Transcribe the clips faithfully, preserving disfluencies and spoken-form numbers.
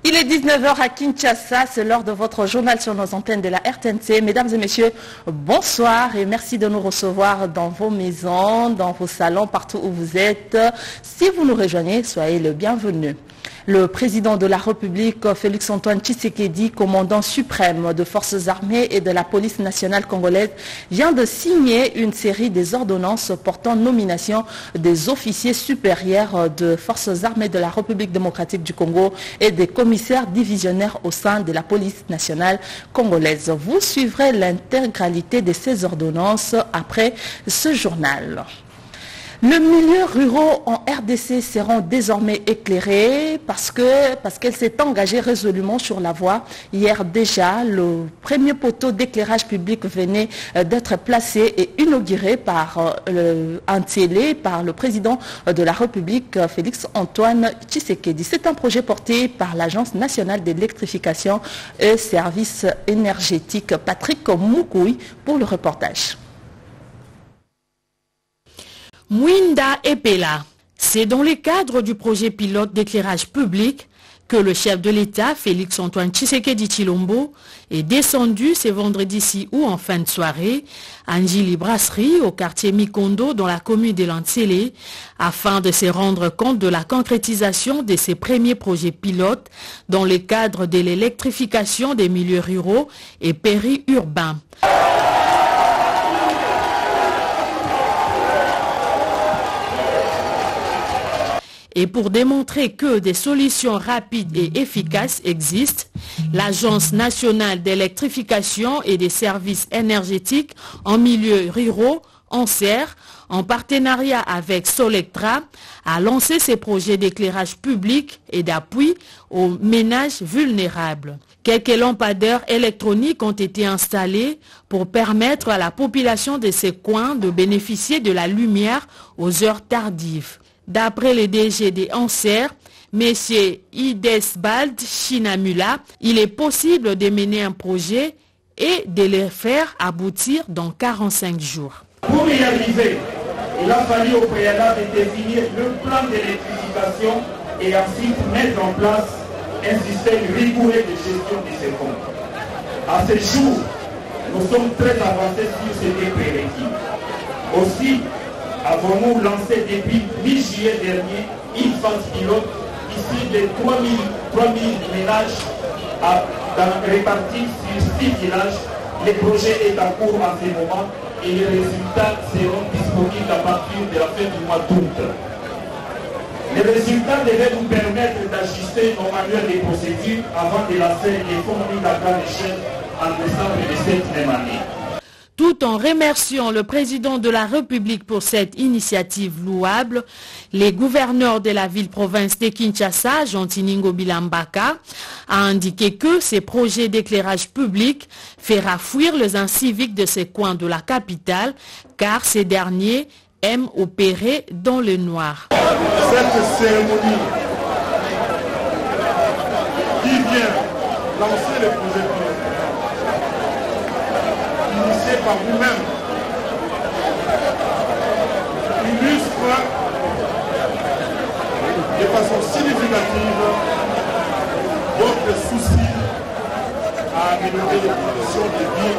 Il est dix-neuf heures à Kinshasa, c'est l'heure de votre journal sur nos antennes de la R T N C. Mesdames et messieurs, bonsoir et merci de nous recevoir dans vos maisons, dans vos salons, partout où vous êtes. Si vous nous rejoignez, soyez le bienvenu. Le président de la République, Félix Antoine Tshisekedi, commandant suprême de forces armées et de la police nationale congolaise, vient de signer une série des ordonnances portant nomination des officiers supérieurs de forces armées de la République démocratique du Congo et des commissaires divisionnaires au sein de la police nationale congolaise. Vous suivrez l'intégralité de ces ordonnances après ce journal. Le milieu rural en R D C seront désormais éclairés parce que parce qu'elle s'est engagée résolument sur la voie. Hier déjà, le premier poteau d'éclairage public venait d'être placé et inauguré par le, un télé par le président de la République, Félix Antoine Tshisekedi. C'est un projet porté par l'Agence nationale d'électrification et services énergétiques. Patrick Moukoui pour le reportage. Mwinda Epela, c'est dans le cadre du projet pilote d'éclairage public que le chef de l'État, Félix Antoine Tshisekedi Tshilombo, est descendu ce vendredi-ci ou en fin de soirée à Njili Brasserie, au quartier Mikondo, dans la commune de Lantsele, afin de se rendre compte de la concrétisation de ses premiers projets pilotes dans le cadre de l'électrification des milieux ruraux et périurbains. Et pour démontrer que des solutions rapides et efficaces existent, l'Agence nationale d'électrification et des services énergétiques en milieu ruraux, ANSER, en partenariat avec Solectra, a lancé ses projets d'éclairage public et d'appui aux ménages vulnérables. Quelques lampadaires électroniques ont été installés pour permettre à la population de ces coins de bénéficier de la lumière aux heures tardives. D'après le D G des ANSER, M. Idesbald Shinamula, il est possible de mener un projet et de le faire aboutir dans quarante-cinq jours. Pour y arriver, il a fallu au préalable définir le plan d'électrification et ensuite mettre en place un système rigoureux de gestion de ces fonds. À ce jour, nous sommes très avancés sur ces deux prérequis. Aussi, avons-nous lancé depuis mi-juillet dernier une phase pilote ici de trois mille ménages à, dans, répartis sur six villages. Le projet est en cours en ce moment et les résultats seront disponibles à partir de la fin du mois d'août. Les résultats devaient nous permettre d'ajuster nos manuels de procédures avant de lancer les fonds mis à grande échelle en décembre de cette même année. Tout en remerciant le président de la République pour cette initiative louable, les gouverneurs de la ville-province de Kinshasa, Jean-Tiningo Bilambaka, a indiqué que ces projets d'éclairage public fera fuir les inciviques de ces coins de la capitale, car ces derniers aiment opérer dans le noir. Cette cérémonie qui vient lancer le projet initié par vous-même, illustre de façon significative votre souci à améliorer les conditions de vie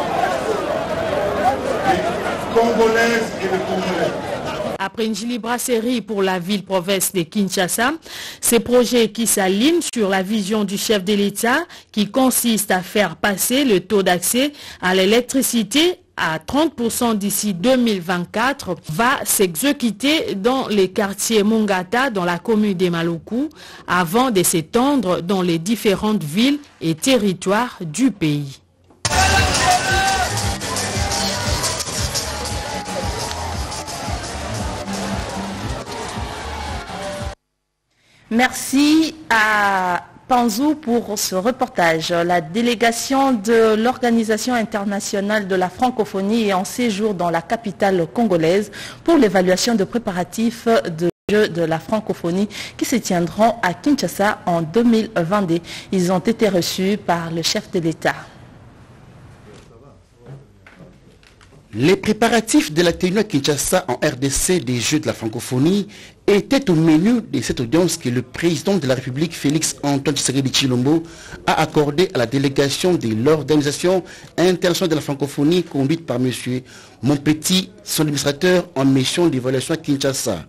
des Congolaises et des Congolais. Après Njili Brasserie pour la ville-province de Kinshasa, ces projets qui s'alignent sur la vision du chef de l'État qui consiste à faire passer le taux d'accès à l'électricité à trente pour cent d'ici deux mille vingt-quatre va s'exécuter dans les quartiers Mongata dans la commune de Maluku avant de s'étendre dans les différentes villes et territoires du pays. Merci à Panzou pour ce reportage. La délégation de l'Organisation internationale de la francophonie est en séjour dans la capitale congolaise pour l'évaluation de préparatifs de Jeux de la francophonie qui se tiendront à Kinshasa en deux mille vingt-deux. Ils ont été reçus par le chef de l'État. Les préparatifs de la tenue à Kinshasa en R D C des Jeux de la francophonie était au menu de cette audience que le président de la République, Félix Antoine Tshisekedi Tshilombo, a accordé à la délégation de l'Organisation internationale de la francophonie conduite par M. Monpetit, son administrateur en mission d'évaluation à Kinshasa.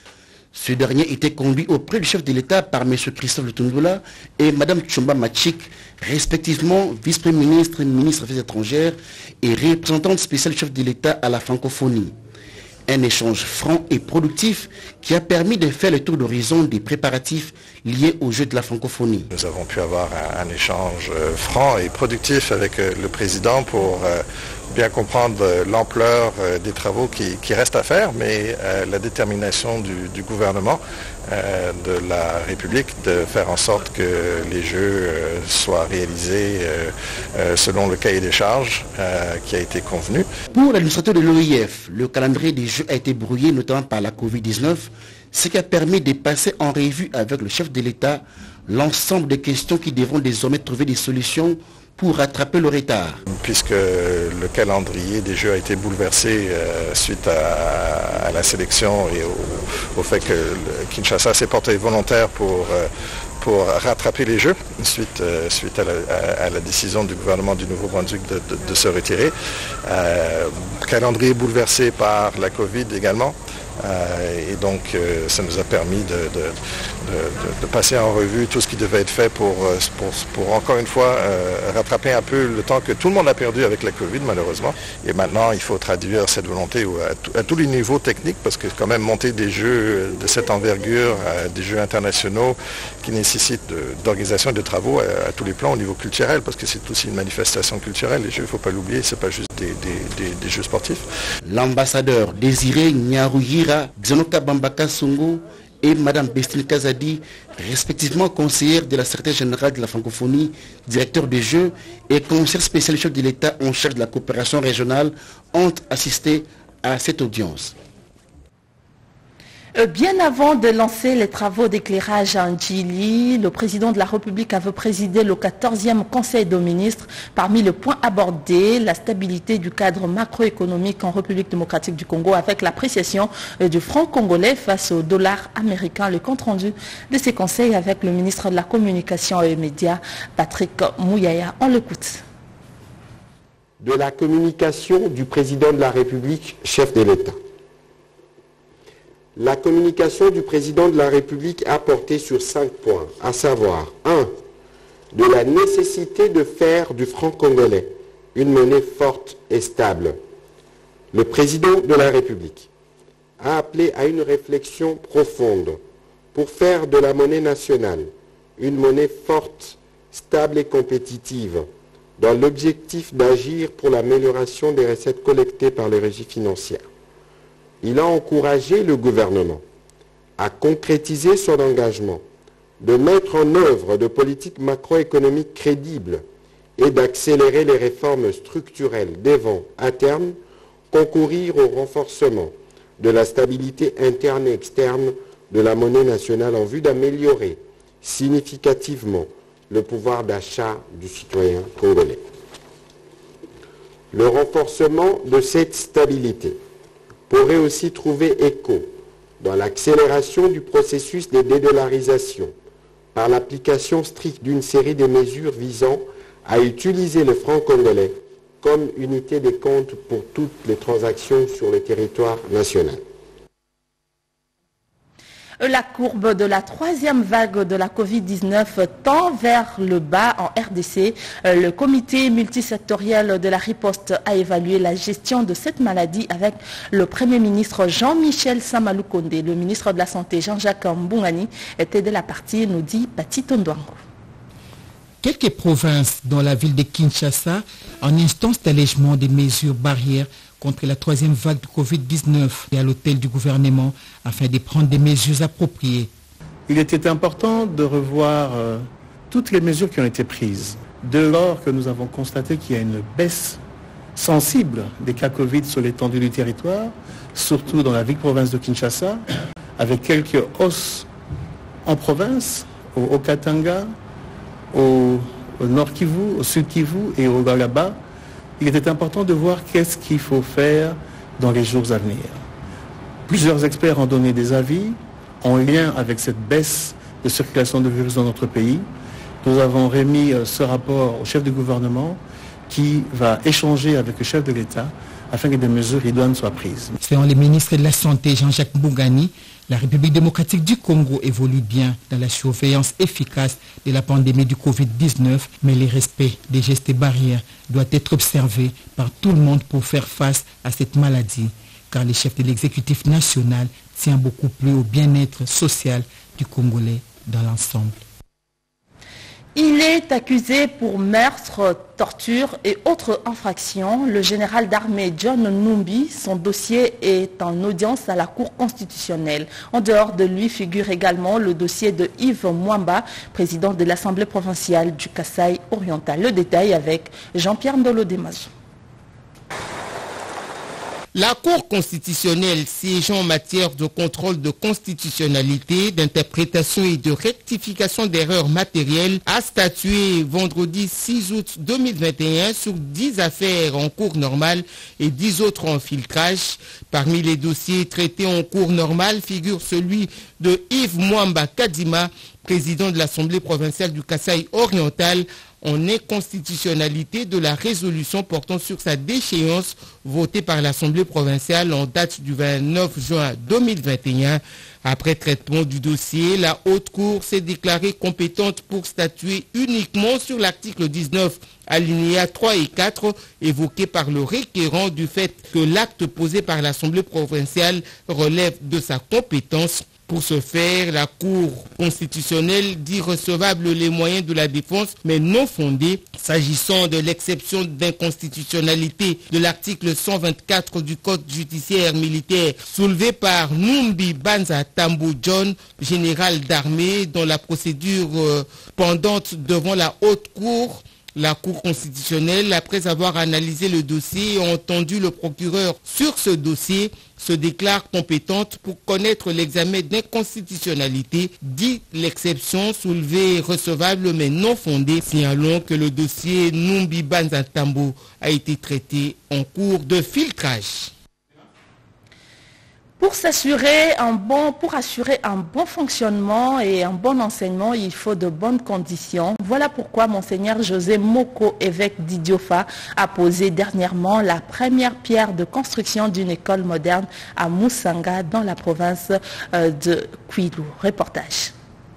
Ce dernier était conduit auprès du chef de l'État par M. Christophe Lutundula et Mme Tchomba Machik, respectivement vice-premier ministre, ministre des Affaires étrangères et représentante spéciale du chef de l'État à la francophonie. Un échange franc et productif qui a permis de faire le tour d'horizon des préparatifs liés au jeu de la francophonie. Nous avons pu avoir un, un échange franc et productif avec le président pour euh, bien comprendre l'ampleur des travaux qui, qui restent à faire, mais euh, la détermination du, du gouvernement euh, de la République de faire en sorte que les jeux euh, soient réalisés euh, euh, selon le cahier des charges euh, qui a été convenu. Pour l'administrateur de l'O I F, le calendrier des jeux a été brouillé notamment par la covid dix-neuf, ce qui a permis de passer en revue avec le chef de l'État l'ensemble des questions qui devront désormais trouver des solutions pour rattraper le retard. Puisque le calendrier des Jeux a été bouleversé euh, suite à, à la sélection et au, au fait que Kinshasa s'est porté volontaire pour, euh, pour rattraper les Jeux, suite, euh, suite à, la, à, à la décision du gouvernement du Nouveau-Brunswick de, de, de se retirer. Euh, calendrier bouleversé par la Covid également. Euh, et donc euh, ça nous a permis de, de, de, de passer en revue tout ce qui devait être fait pour, pour, pour encore une fois euh, rattraper un peu le temps que tout le monde a perdu avec la Covid malheureusement. Et maintenant il faut traduire cette volonté à, à tous les niveaux techniques parce que quand même monter des jeux de cette envergure, à des jeux internationaux qui nécessitent d'organisation et de travaux à, à tous les plans au niveau culturel parce que c'est aussi une manifestation culturelle. Les jeux, il ne faut pas l'oublier, c'est pas juste des, des, des, des jeux sportifs. L'ambassadeur Désiré Nyaruhira Xenoka Bambaka Songo et Mme Bestine Kazadi, respectivement conseillère de la secrétaire générale de la francophonie, directeur des Jeux et conseiller spécial chef de l'État en charge de la coopération régionale, ont assisté à cette audience. Bien avant de lancer les travaux d'éclairage à Ndjili, le président de la République avait présidé le quatorzième Conseil des ministres. Parmi les points abordés, la stabilité du cadre macroéconomique en République démocratique du Congo avec l'appréciation du franc congolais face au dollar américain. Le compte-rendu de ces conseils avec le ministre de la Communication et des Médias, Patrick Mouyaya. On l'écoute. De la communication du président de la République, chef de l'État. La communication du président de la République a porté sur cinq points, à savoir un. De la nécessité de faire du franc congolais une monnaie forte et stable. Le président de la République a appelé à une réflexion profonde pour faire de la monnaie nationale une monnaie forte, stable et compétitive dans l'objectif d'agir pour l'amélioration des recettes collectées par les régies financières. Il a encouragé le gouvernement à concrétiser son engagement de mettre en œuvre de politiques macroéconomiques crédibles et d'accélérer les réformes structurelles devant, à terme, concourir au renforcement de la stabilité interne et externe de la monnaie nationale en vue d'améliorer significativement le pouvoir d'achat du citoyen congolais. Le renforcement de cette stabilité pourrait aussi trouver écho dans l'accélération du processus de dédollarisation par l'application stricte d'une série de mesures visant à utiliser le franc congolais comme unité de compte pour toutes les transactions sur le territoire national. La courbe de la troisième vague de la covid dix-neuf tend vers le bas en R D C. Le comité multisectoriel de la riposte a évalué la gestion de cette maladie avec le Premier ministre Jean-Michel Samalou Kondé. Le ministre de la Santé Jean-Jacques Mbungani était de la partie, nous dit Pati Tondouango. Quelques provinces, dont la ville de Kinshasa, en instance d'allègement des mesures barrières contre la troisième vague de covid dix-neuf et à l'hôtel du gouvernement afin de prendre des mesures appropriées. Il était important de revoir euh, toutes les mesures qui ont été prises. Dès lors que nous avons constaté qu'il y a une baisse sensible des cas Covid sur l'étendue du territoire, surtout dans la ville province de Kinshasa, avec quelques hausses en province, au, au Katanga, au, au Nord Kivu, au Sud Kivu et au Galaba, il était important de voir qu'est-ce qu'il faut faire dans les jours à venir. Plusieurs experts ont donné des avis. en lien avec cette baisse de circulation de virus dans notre pays, nous avons remis ce rapport au chef du gouvernement qui va échanger avec le chef de l'État afin que des mesures idoines soient prises. Selon le ministre de la Santé, Jean-Jacques Mbugani, la République démocratique du Congo évolue bien dans la surveillance efficace de la pandémie du covid dix-neuf, mais le respect des gestes barrières doit être observé par tout le monde pour faire face à cette maladie, car le chef de l'exécutif national tient beaucoup plus au bien-être social du Congolais dans l'ensemble. Il est accusé pour meurtre, torture et autres infractions. Le général d'armée John Numbi, son dossier est en audience à la Cour constitutionnelle. En dehors de lui figure également le dossier de Yves Mwamba, président de l'Assemblée provinciale du Kasaï oriental. Le détail avec Jean-Pierre Ndolo Demazo. La Cour constitutionnelle siégeant en matière de contrôle de constitutionnalité, d'interprétation et de rectification d'erreurs matérielles a statué vendredi six août deux mille vingt et un sur dix affaires en cours normale et dix autres en filtrage. Parmi les dossiers traités en cours normale figure celui de Yves Mwamba Kadima, président de l'Assemblée provinciale du Kasaï oriental, en inconstitutionnalité de la résolution portant sur sa déchéance votée par l'Assemblée provinciale en date du vingt-neuf juin deux mille vingt et un. Après traitement du dossier, la Haute Cour s'est déclarée compétente pour statuer uniquement sur l'article dix-neuf, alinéa trois et quatre, évoqué par le requérant du fait que l'acte posé par l'Assemblée provinciale relève de sa compétence. Pour ce faire, la Cour constitutionnelle dit recevables les moyens de la défense, mais non fondés, s'agissant de l'exception d'inconstitutionnalité de l'article cent vingt-quatre du Code judiciaire militaire, soulevé par Numbi Banza Tambo John, général d'armée, dans la procédure euh, pendante devant la Haute Cour. La Cour constitutionnelle, après avoir analysé le dossier et entendu le procureur sur ce dossier, se déclare compétente pour connaître l'examen d'inconstitutionnalité, dit l'exception soulevée recevable mais non fondée, signalons que le dossier Numbi Banza Tambo a été traité en cours de filtrage. Pour s'assurer un bon, pour assurer un bon fonctionnement et un bon enseignement, il faut de bonnes conditions. Voilà pourquoi Monseigneur José Moko, évêque d'Idiofa, a posé dernièrement la première pierre de construction d'une école moderne à Moussanga, dans la province de Kwilu. Reportage.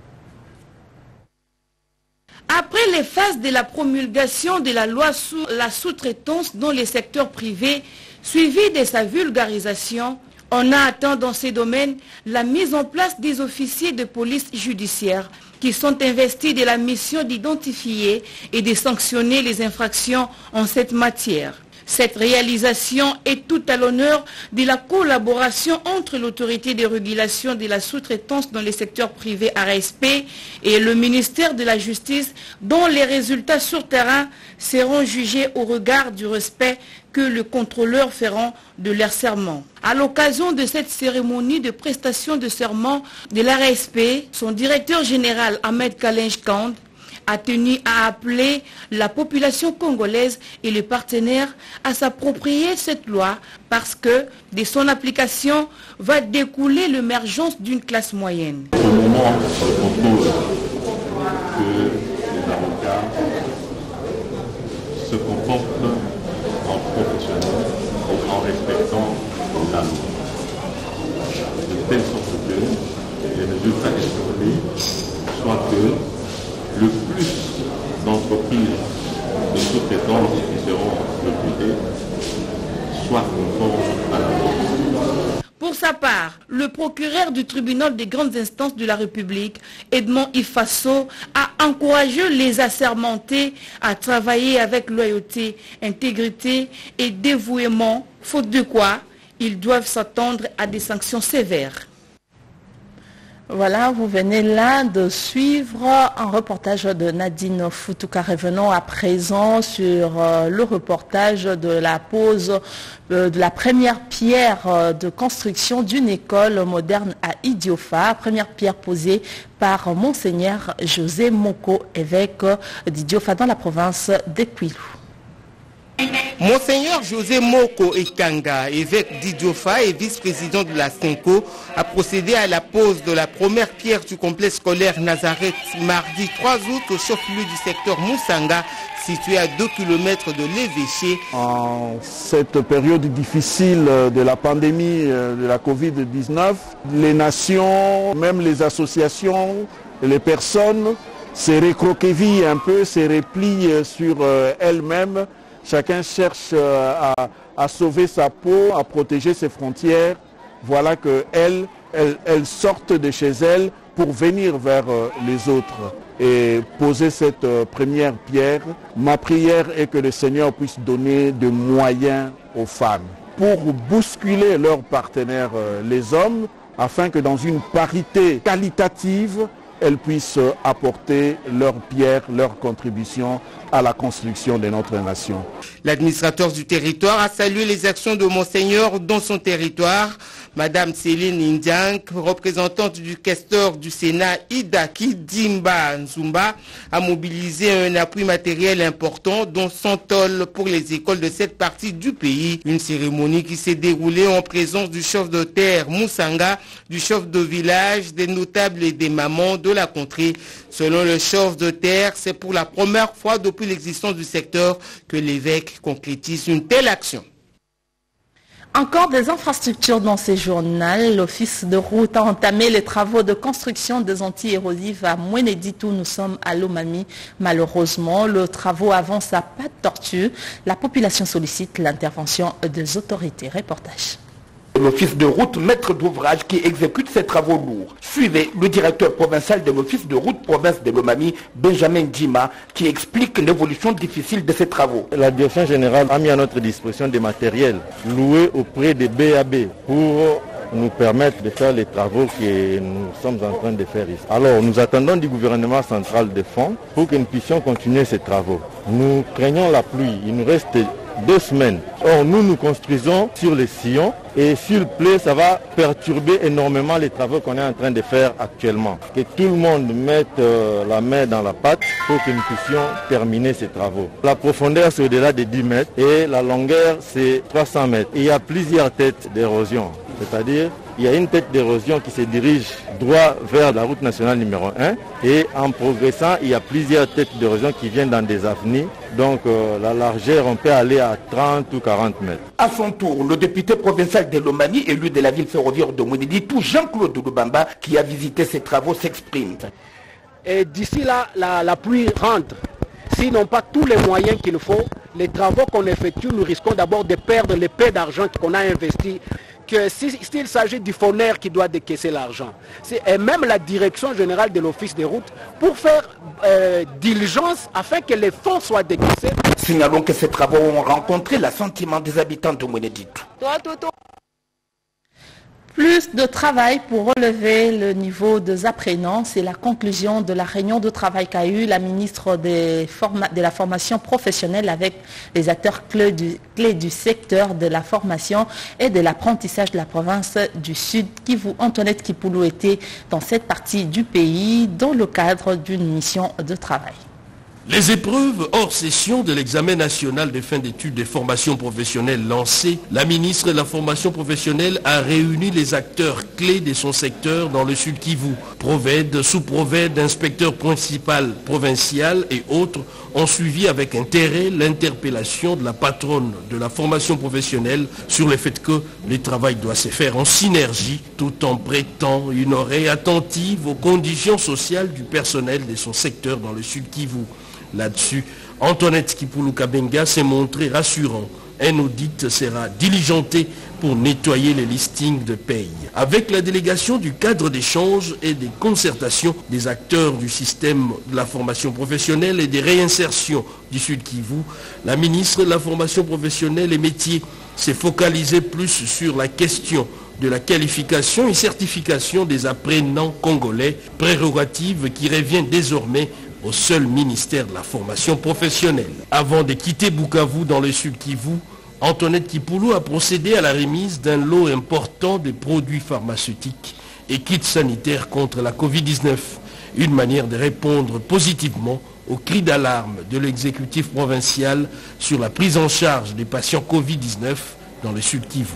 Après les phases de la promulgation de la loi sur la sous-traitance dans les secteurs privés, suivie de sa vulgarisation, on a atteint dans ces domaines la mise en place des officiers de police judiciaire qui sont investis de la mission d'identifier et de sanctionner les infractions en cette matière. Cette réalisation est tout à l'honneur de la collaboration entre l'autorité de régulation de la sous-traitance dans les secteurs privés A R S P et le ministère de la Justice, dont les résultats sur terrain seront jugés au regard du respect que les contrôleurs feront de leur serment. À l'occasion de cette cérémonie de prestation de serment de l'A R S P, son directeur général Ahmed Kalenj Kand a tenu à appeler la population congolaise et les partenaires à s'approprier cette loi parce que de son application va découler l'émergence d'une classe moyenne. Au moment de contrôle que les avocats se comportent en professionnels et en respectant la loi, de telle sorte que les résultats escomptés soient que le plus d'entreprises de sous-traitance qui seront recrutées soient conformes à la loi. Pour sa part, le procureur du tribunal des grandes instances de la République, Edmond Ifasso, a encouragé les assermentés à travailler avec loyauté, intégrité et dévouement, faute de quoi ils doivent s'attendre à des sanctions sévères. Voilà, vous venez là de suivre un reportage de Nadine Futuka. Revenons à présent sur euh, le reportage de la pose euh, de la première pierre euh, de construction d'une école moderne à Idiofa. Première pierre posée par Monseigneur José Moko, évêque d'Idiofa dans la province de Kwilu. Monseigneur José Moko Ekanga, évêque d'Idiofa et vice-président de la Senko, a procédé à la pose de la première pierre du complexe scolaire Nazareth mardi trois août au chef-lieu du secteur Moussanga, situé à deux kilomètres de l'évêché. En cette période difficile de la pandémie de la covid dix-neuf, les nations, même les associations, les personnes se recroquevillent un peu, se replient sur elles-mêmes. Chacun cherche à, à sauver sa peau, à protéger ses frontières. Voilà qu'elles elles, elles sortent de chez elles pour venir vers les autres et poser cette première pierre. Ma prière est que le Seigneur puisse donner des moyens aux femmes pour bousculer leurs partenaires, les hommes, afin que dans une parité qualitative, elles puissent apporter leur pierre, leur contribution à la construction de notre nation. L'administrateur du territoire a salué les actions de Monseigneur dans son territoire. Madame Céline Indiank, représentante du questeur du Sénat Idaki Dimba Nzumba, a mobilisé un appui matériel important, dont cent tôles pour les écoles de cette partie du pays. Une cérémonie qui s'est déroulée en présence du chef de terre Moussanga, du chef de village, des notables et des mamans de la contrée. Selon le chef de terre, c'est pour la première fois depuis l'existence du secteur que l'évêque concrétise une telle action. Encore des infrastructures dans ces journaux. L'Office de route a entamé les travaux de construction des anti-érosifs à Mouénédit où nous sommes à Lomami. Malheureusement, le travaux avance à pas de tortue. La population sollicite l'intervention des autorités. Reportage. L'office de route, maître d'ouvrage qui exécute ces travaux lourds. Suivez le directeur provincial de l'office de route province de Lomami, Benjamin Djima, qui explique l'évolution difficile de ces travaux. La direction générale a mis à notre disposition des matériels loués auprès des B A B pour nous permettre de faire les travaux que nous sommes en train de faire ici. Alors, nous attendons du gouvernement central des fonds pour que nous puissions continuer ces travaux. Nous craignons la pluie. Il nous reste deux semaines. Or, nous, nous construisons sur les sillons et s'il pleut, ça va perturber énormément les travaux qu'on est en train de faire actuellement. Que tout le monde mette euh, la main dans la pâte pour que nous puissions terminer ces travaux. La profondeur, c'est au-delà de dix mètres et la longueur, c'est trois cents mètres. Et il y a plusieurs têtes d'érosion. C'est-à-dire, il y a une tête d'érosion qui se dirige droit vers la route nationale numéro un et en progressant, il y a plusieurs têtes d'érosion qui viennent dans des avenues. Donc euh, la largeur, on peut aller à trente ou quarante mètres. À son tour, le député provincial de Lomami, élu de la ville ferroviaire de Mouénédit, Jean-Claude Lubamba, qui a visité ces travaux, s'exprime. Et d'ici là, la, la pluie rentre. S'ils n'ont pas tous les moyens qu'il faut, les travaux qu'on effectue, nous risquons d'abord de perdre les paix d'argent qu'on a investi. Que s'il si, s'agit du fourneur qui doit décaisser l'argent, et même la direction générale de l'office des routes, pour faire euh, diligence afin que les fonds soient décaissés. Signalons que ces travaux ont rencontré l'assentiment des habitants de Mouénédit. Plus de travail pour relever le niveau des apprenants, c'est la conclusion de la réunion de travail qu'a eu la ministre des de la formation professionnelle avec les acteurs clés du, clés du secteur de la formation et de l'apprentissage de la province du Sud, Kivu. Antoinette Kipoulou était dans cette partie du pays dans le cadre d'une mission de travail. Les épreuves hors session de l'examen national de fin d'études des formations professionnelles lancé, la ministre de la formation professionnelle a réuni les acteurs clés de son secteur dans le Sud Kivu. Proved, sous-Proved, inspecteur principal provincial et autres ont suivi avec intérêt l'interpellation de la patronne de la formation professionnelle sur le fait que le travail doit se faire en synergie tout en prêtant une oreille attentive aux conditions sociales du personnel de son secteur dans le Sud Kivu. Là-dessus, Antoinette Kipoulou Kabenga s'est montré rassurant. Un audit sera diligenté pour nettoyer les listings de paye. Avec la délégation du cadre d'échange et des concertations des acteurs du système de la formation professionnelle et des réinsertions du Sud Kivu, la ministre de la formation professionnelle et métiers s'est focalisée plus sur la question de la qualification et certification des apprenants congolais, prérogative qui revient désormais au seul ministère de la formation professionnelle. Avant de quitter Bukavu dans le Sud Kivu, Antoinette Kipoulou a procédé à la remise d'un lot important de produits pharmaceutiques et kits sanitaires contre la covid dix-neuf, une manière de répondre positivement au cri d'alarme de l'exécutif provincial sur la prise en charge des patients Covid dix-neuf dans le Sud Kivu.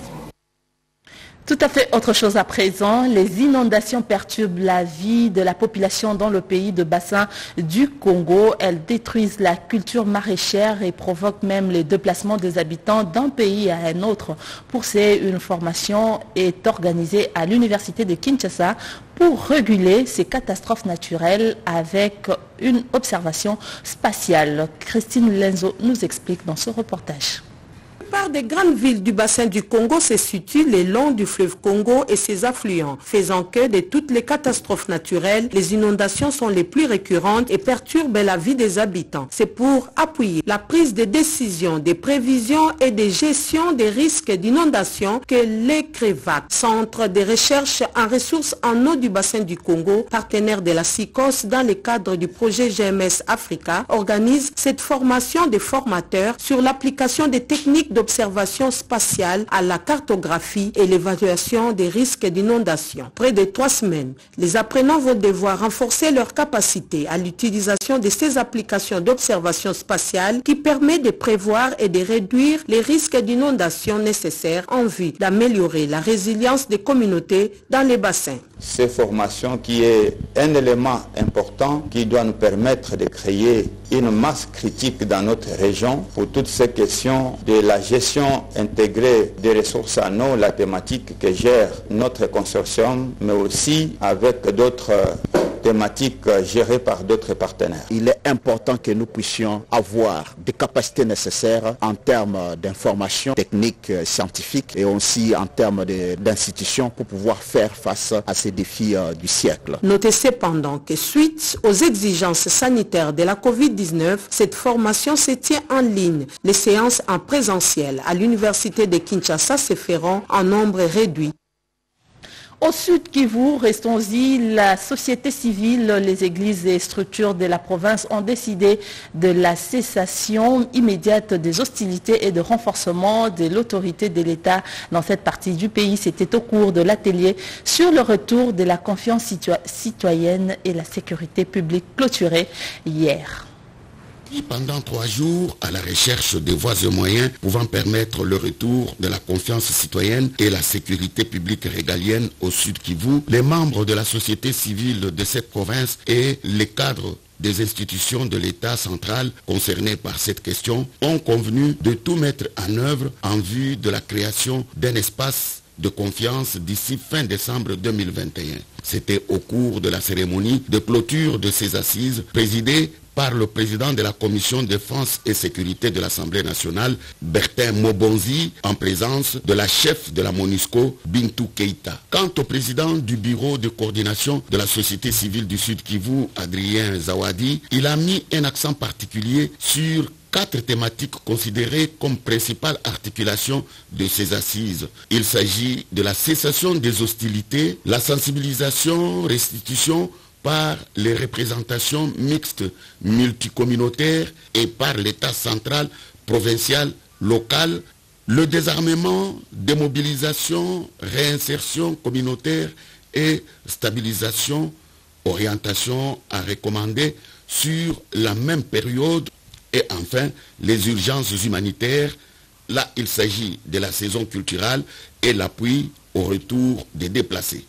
Tout à fait autre chose à présent, les inondations perturbent la vie de la population dans le pays de bassin du Congo. Elles détruisent la culture maraîchère et provoquent même les déplacements des habitants d'un pays à un autre. Pour ces, une formation est organisée à l'université de Kinshasa pour réguler ces catastrophes naturelles avec une observation spatiale. Christine Lenzo nous explique dans ce reportage. La plupart des grandes villes du bassin du Congo se situent le long du fleuve Congo et ses affluents, faisant que de toutes les catastrophes naturelles, les inondations sont les plus récurrentes et perturbent la vie des habitants. C'est pour appuyer la prise de décision, des prévisions et de gestion des risques d'inondation que l'ECREVAC, Centre de recherche en ressources en eau du bassin du Congo, partenaire de la SICOS dans le cadre du projet G M S Africa, organise cette formation des formateurs sur l'application des techniques de observation spatiale à la cartographie et l'évaluation des risques d'inondation. Près de trois semaines, les apprenants vont devoir renforcer leur capacité à l'utilisation de ces applications d'observation spatiale qui permet de prévoir et de réduire les risques d'inondation nécessaires en vue d'améliorer la résilience des communautés dans les bassins. Cette formation qui est un élément important qui doit nous permettre de créer une masse critique dans notre région pour toutes ces questions de la gestion intégrée des ressources en eau, la thématique que gère notre consortium, mais aussi avec d'autres thématiques gérées par d'autres partenaires. Il est important que nous puissions avoir des capacités nécessaires en termes d'information technique, scientifique et aussi en termes d'institutions pour pouvoir faire face à ces défis euh, du siècle. Notez cependant que suite aux exigences sanitaires de la Covid dix-neuf, cette formation se tient en ligne. Les séances en présentiel à l'université de Kinshasa se feront en nombre réduit. Au Sud Kivu, restons-y, la société civile, les églises et structures de la province ont décidé de la cessation immédiate des hostilités et de renforcement de l'autorité de l'État dans cette partie du pays. C'était au cours de l'atelier sur le retour de la confiance citoyenne et la sécurité publique clôturé hier. Pendant trois jours, à la recherche de voies et moyens pouvant permettre le retour de la confiance citoyenne et la sécurité publique régalienne au Sud Kivu, les membres de la société civile de cette province et les cadres des institutions de l'État central concernés par cette question ont convenu de tout mettre en œuvre en vue de la création d'un espace de confiance d'ici fin décembre deux mille vingt et un. C'était au cours de la cérémonie de clôture de ces assises présidée par le président de la Commission défense et sécurité de l'Assemblée nationale, Bertin Mobonzi, en présence de la chef de la MONUSCO, Bintou Keita. Quant au président du bureau de coordination de la société civile du Sud Kivu, Adrien Zawadi, il a mis un accent particulier sur quatre thématiques considérées comme principale articulation de ces assises. Il s'agit de la cessation des hostilités, la sensibilisation, restitution par les représentations mixtes multicommunautaires et par l'État central, provincial, local, le désarmement, démobilisation, réinsertion communautaire et stabilisation, orientation à recommander sur la même période et enfin les urgences humanitaires. Là, il s'agit de la saison culturelle et l'appui au retour des déplacés.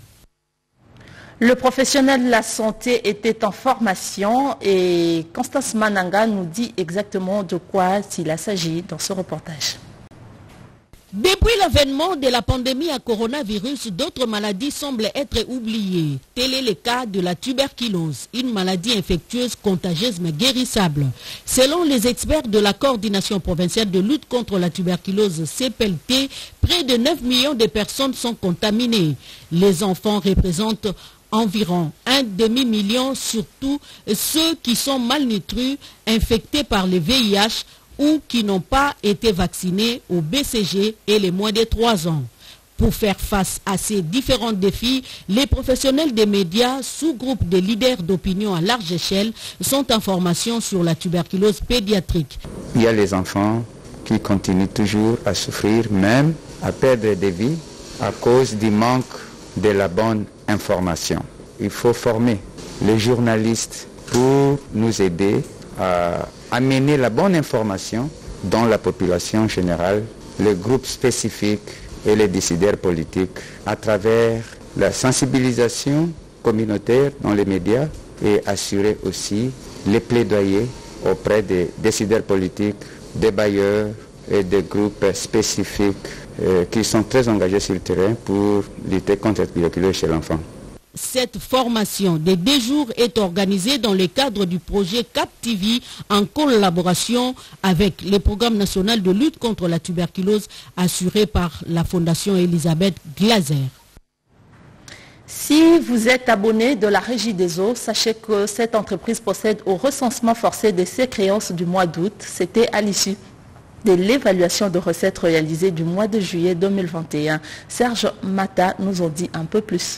Le professionnel de la santé était en formation et Constance Mananga nous dit exactement de quoi il s'agit dans ce reportage. Depuis l'avènement de la pandémie à coronavirus, d'autres maladies semblent être oubliées. Tel est le cas de la tuberculose, une maladie infectieuse, contagieuse mais guérissable. Selon les experts de la coordination provinciale de lutte contre la tuberculose C P L T, près de neuf millions de personnes sont contaminées. Les enfants représentent environ un demi-million, surtout ceux qui sont malnutris, infectés par le V I H ou qui n'ont pas été vaccinés au B C G et les moins de trois ans. Pour faire face à ces différents défis, les professionnels des médias, sous-groupes de leaders d'opinion à large échelle, sont en formation sur la tuberculose pédiatrique. Il y a les enfants qui continuent toujours à souffrir, même à perdre des vies à cause du manque de la bonne information. Il faut former les journalistes pour nous aider à amener la bonne information dans la population générale, les groupes spécifiques et les décideurs politiques à travers la sensibilisation communautaire dans les médias et assurer aussi les plaidoyers auprès des décideurs politiques, des bailleurs et des groupes spécifiques euh, qui sont très engagés sur le terrain pour lutter contre la tuberculose chez l'enfant. Cette formation de deux jours est organisée dans le cadre du projet CapTV en collaboration avec le programme national de lutte contre la tuberculose assuré par la Fondation Elisabeth Glaser. Si vous êtes abonné de la Régie des eaux, sachez que cette entreprise procède au recensement forcé de ses créances du mois d'août. C'était à l'issue de l'évaluation de recettes réalisée du mois de juillet deux mille vingt et un. Serge Mata nous en dit un peu plus.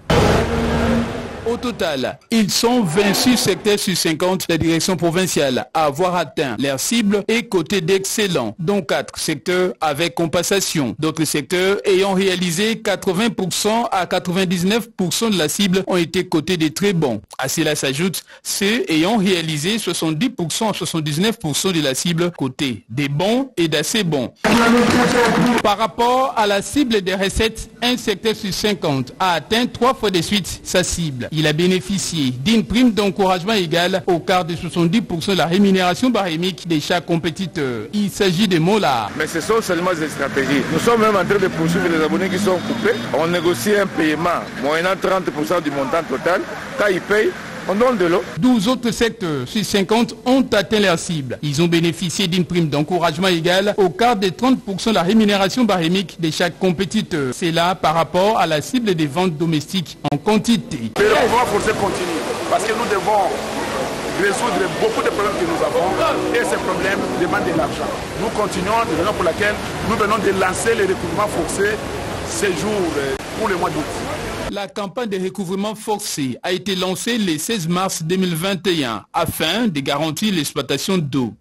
Au total, ils sont vingt-six secteurs sur cinquante, la direction provinciale à avoir atteint leur cible et côté d'excellents, dont quatre secteurs avec compensation. D'autres secteurs ayant réalisé quatre-vingts pour cent à quatre-vingt-dix-neuf pour cent de la cible ont été cotés des très bons. À cela s'ajoutent ceux ayant réalisé soixante-dix pour cent à soixante-dix-neuf pour cent de la cible cotés des bons et d'assez bons. Par rapport à la cible des recettes, un secteur sur cinquante a atteint trois fois de suite sa cible. Il a bénéficié d'une prime d'encouragement égale au quart de soixante-dix pour cent de la rémunération barémique de chaque compétiteur. Il s'agit de mots là. Mais ce sont seulement des stratégies. Nous sommes même en train de poursuivre les abonnés qui sont coupés. On négocie un paiement moyennant trente pour cent du montant total. Quand ils payent, on donne de l'eau. douze autres secteurs sur cinquante ont atteint leur cible. Ils ont bénéficié d'une prime d'encouragement égale au quart de trente pour cent de la rémunération barémique de chaque compétiteur. C'est là par rapport à la cible des ventes domestiques en quantité. Mais le mouvement forcé continue parce que nous devons résoudre beaucoup de problèmes que nous avons et ces problèmes demandent de l'argent. Nous continuons, c'est la raison pour laquelle nous venons de lancer le recouvrement forcé ces jours pour le mois d'août. La campagne de recouvrement forcé a été lancée le seize mars deux mille vingt et un afin de garantir l'exploitation d'eau.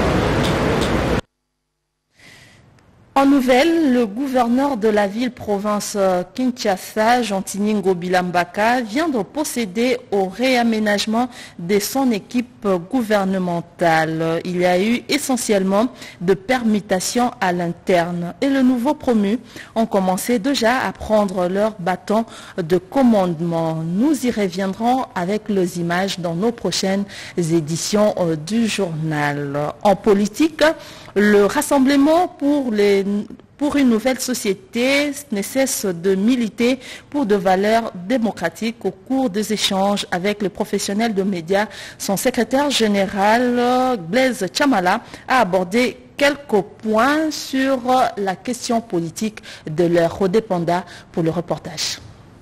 En nouvelle, le gouverneur de la ville-province Kinshasa, Jean-Tiningo Bilambaka, vient de procéder au réaménagement de son équipe gouvernementale. Il y a eu essentiellement de permutations à l'interne et le nouveau promu ont commencé déjà à prendre leur bâton de commandement. Nous y reviendrons avec les images dans nos prochaines éditions du journal. En politique, le rassemblement pour les pour une nouvelle société ne cesse de militer pour de valeurs démocratiques au cours des échanges avec les professionnels de médias. Son secrétaire général, Blaise Chamala, a abordé quelques points sur la question politique de leur redépendant pour le reportage.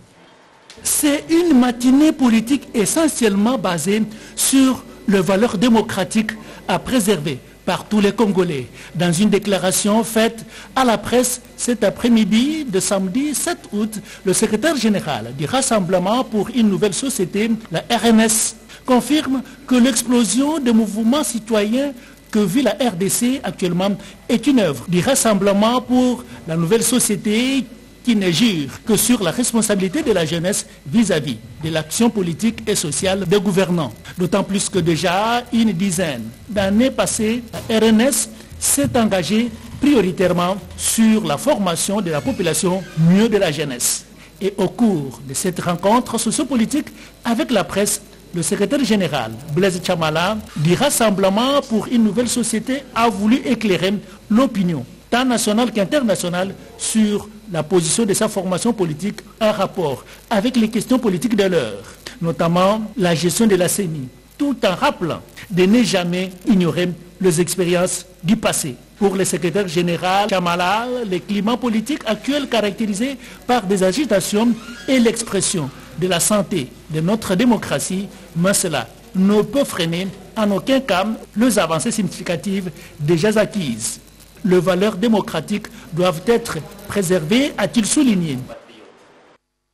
C'est une matinée politique essentiellement basée sur les valeurs démocratiques à préserver par tous les Congolais. Dans une déclaration faite à la presse cet après-midi de samedi sept août, le secrétaire général du Rassemblement pour une nouvelle société, la R N S, confirme que l'explosion des mouvements citoyens que vit la R D C actuellement est une œuvre du Rassemblement pour la nouvelle société qui ne jure que sur la responsabilité de la jeunesse vis-à-vis de l'action politique et sociale des gouvernants. D'autant plus que déjà une dizaine d'années passées, la R N S s'est engagée prioritairement sur la formation de la population, mieux de la jeunesse. Et au cours de cette rencontre sociopolitique avec la presse, le secrétaire général Blaise Chamala du Rassemblement pour une nouvelle société a voulu éclairer l'opinion tant nationale qu'internationale sur la position de sa formation politique en rapport avec les questions politiques de l'heure, notamment la gestion de la C E N I, tout en rappelant de ne jamais ignorer les expériences du passé. Pour le secrétaire général Chamala, le climat politique actuel caractérisé par des agitations et l'expression de la santé de notre démocratie, mais cela ne peut freiner en aucun cas les avancées significatives déjà acquises. Les valeurs démocratiques doivent être préservées, a-t-il souligné.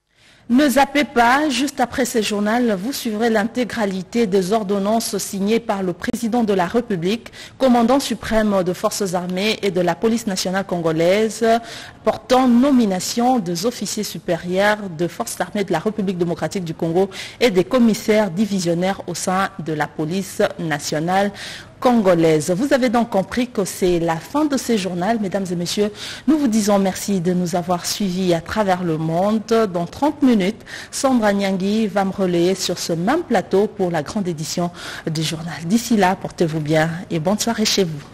Ne zappez pas, juste après ce journal, vous suivrez l'intégralité des ordonnances signées par le président de la République, commandant suprême de forces armées et de la police nationale congolaise, portant nomination des officiers supérieurs de forces armées de la République démocratique du Congo et des commissaires divisionnaires au sein de la police nationale congolaise. Vous avez donc compris que c'est la fin de ce journal. Mesdames et messieurs, nous vous disons merci de nous avoir suivis à travers le monde. Dans trente minutes, Sandra Nyangui va me relayer sur ce même plateau pour la grande édition du journal. D'ici là, portez-vous bien et bonne soirée chez vous.